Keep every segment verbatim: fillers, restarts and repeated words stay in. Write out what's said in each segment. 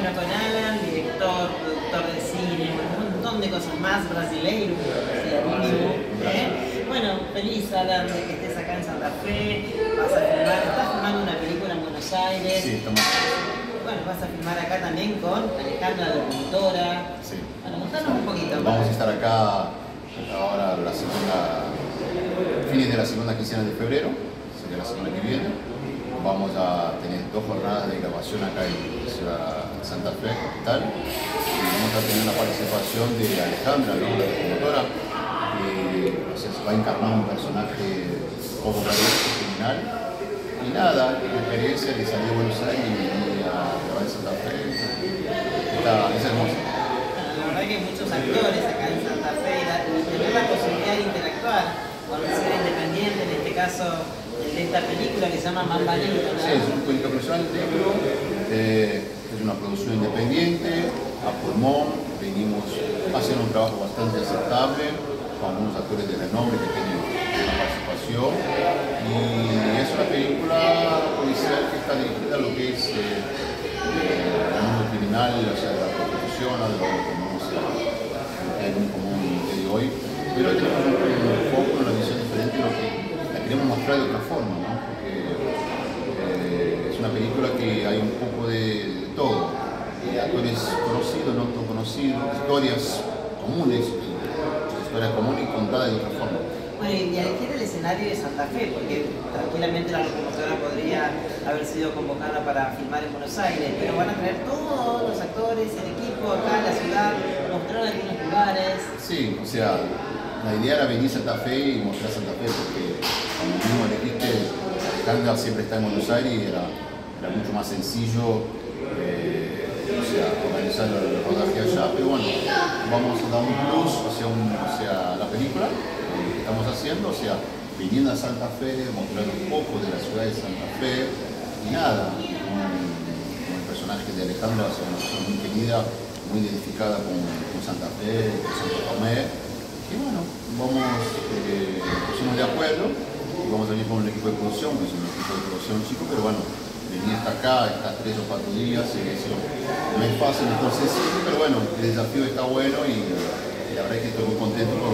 Bueno, con Alan, director, productor de cine, un montón de cosas más, brasileiro, ¿eh? Bueno, feliz, Alan, de que estés acá en Santa Fe. Vas a filmar, estás filmando una película en Buenos Aires. Sí, estamos. Bueno, vas a filmar acá también con Alejandra, la productora. Sí. Bueno, contanos un poquito. Vamos a estar acá ahora la segunda, fines de la segunda quincena de febrero, sería la semana que viene. Vamos a tener dos jornadas de grabación acá en Ciudad Santa Fe, capital. Y vamos a tener la participación de Alejandra, ¿no?, la promotora, que o sea, se va a encarnar un personaje poco caliente, criminal. Y nada, la experiencia de salir de Buenos Aires y venir a grabar en Santa Fe está, es hermosa. La verdad que hay muchos actores acá en Santa Fe y tener la posibilidad de interactuar con un ser independiente, en este caso el de esta película que se llama Mamba Negra, ¿no? Sí, es un cuento personal negro, eh, es una producción independiente, a pulmón, venimos haciendo un trabajo bastante aceptable con algunos actores de renombre que tienen una participación, y es una película policial que está dirigida a lo que es eh, eh, el mundo criminal, o sea, de la prostitución, a lo que tenemos eh, en común de hoy, pero tenemos un, un foco, una visión diferente de lo que la queremos mostrar de otra forma, ¿no? Porque eh, es una película que hay un poco de, de todo, de actores conocidos, no tan conocidos, historias comunes, historias comunes contadas de otra forma. Bueno, y elegir el escenario de Santa Fe, porque tranquilamente la locomotora podría haber sido convocada para filmar en Buenos Aires, pero van a traer todos los actores, el equipo acá en la ciudad, mostrar algunos lugares. Sí, o sea, la idea era venir a Santa Fe y mostrar Santa Fe, porque como mismo elegiste, Alejandra siempre está en Buenos Aires y era, era mucho más sencillo eh, o sea, organizar el rodaje allá, pero bueno, vamos a dar un plus, o sea, un, o sea la película que estamos haciendo, o sea, viniendo a Santa Fe, mostrar un poco de la ciudad de Santa Fe, y nada, con, con el personaje de Alejandra, o sea, una persona muy querida, muy identificada con, con Santa Fe, con Santo Tomé. Y bueno, vamos, eh, pusimos de acuerdo y vamos a venir con un equipo de producción, que es un equipo de producción chico, pero bueno, venir hasta acá, estas tres o cuatro días, y eso no es fácil, no es sencillo, pero bueno, el desafío está bueno y, y la verdad es que estoy muy contento, por,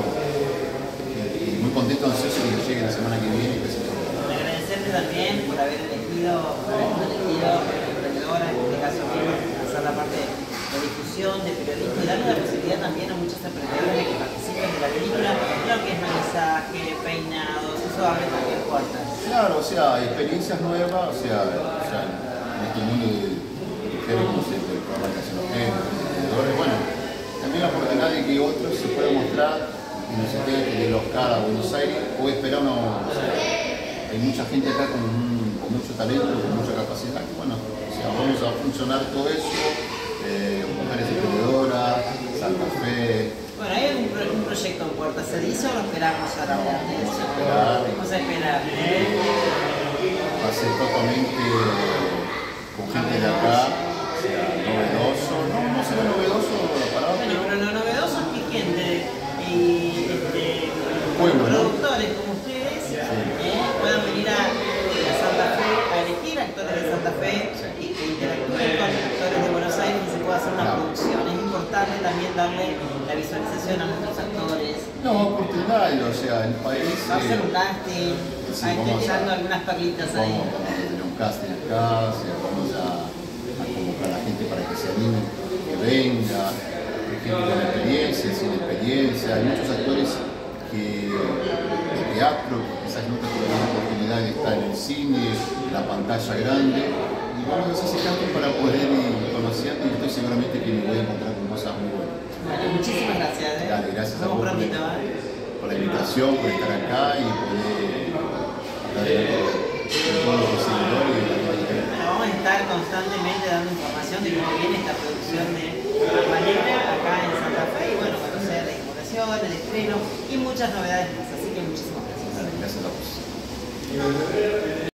y muy contento, ansioso de que llegue la semana que viene y que se todo. Agradecerte también por haber elegido, por haber elegido a la emprendedora, en este caso mismo, hacer la parte de difusión, de periodismo, y darle la posibilidad también a muchos emprendedores de que participen de la película, lo que es maquillaje, peinados, eso abre también puertas. Claro, o sea, experiencias nuevas, o sea, o sea en este mundo de mujeres, no sé, de programas que hacen los géneros, emprendedores, bueno, también la oportunidad de que otros se puedan mostrar y no se tenga que ir los caras a Buenos Aires o esperar una. O sea, hay mucha gente acá con, con mucho talento, con mucha capacidad, que bueno, o sea, vamos a funcionar todo eso. Eh, mujeres emprendedoras, Santa Fe. Bueno, hay un, pro un proyecto en puerta, ¿se dice o lo esperamos a la hora de eso? Esperar, Vamos a esperar. ¿eh? Va a ser totalmente con gente de acá, o sea, novedoso, no, no será novedoso para otros. Bueno, pero lo novedoso es que gente y este, bueno, productores ¿no? como ustedes Sí. eh, puedan venir a, a Santa Fe a elegir actores de Santa Fe, sí, y que interactúen con actores de Buenos Aires y se pueda hacer una claro. producción. Es importante también darle la visualización a nuestros actores. No, oportunidades, o sea, el país. Va a hacer un casting, sí, ahí pensando algunas perlitas ahí. Vamos, vamos a tener un casting acá, o sea, vamos a, a convocar a la gente para que se anime, que venga, hay gente con experiencia, sin experiencia, hay muchos actores que, de teatro, quizás no tienen la oportunidad de estar en el cine, en la pantalla grande, y vamos a hacer ese casting para poder ir conociendo, y estoy seguramente que me voy a encontrar con cosas muy buenas. Bueno, muchísimas gracias. ¿eh? Dale, gracias a vos por, prontito, ¿eh? por la invitación, por estar acá y poder hablar de todos los seguidores y de la gente. Bueno, vamos a estar constantemente dando información de cómo viene esta producción de Mamba Negra acá en Santa Fe, y bueno, cuando sea la inauguración, el estreno y muchas novedades más. Así que muchísimas gracias. Dale, gracias a vos.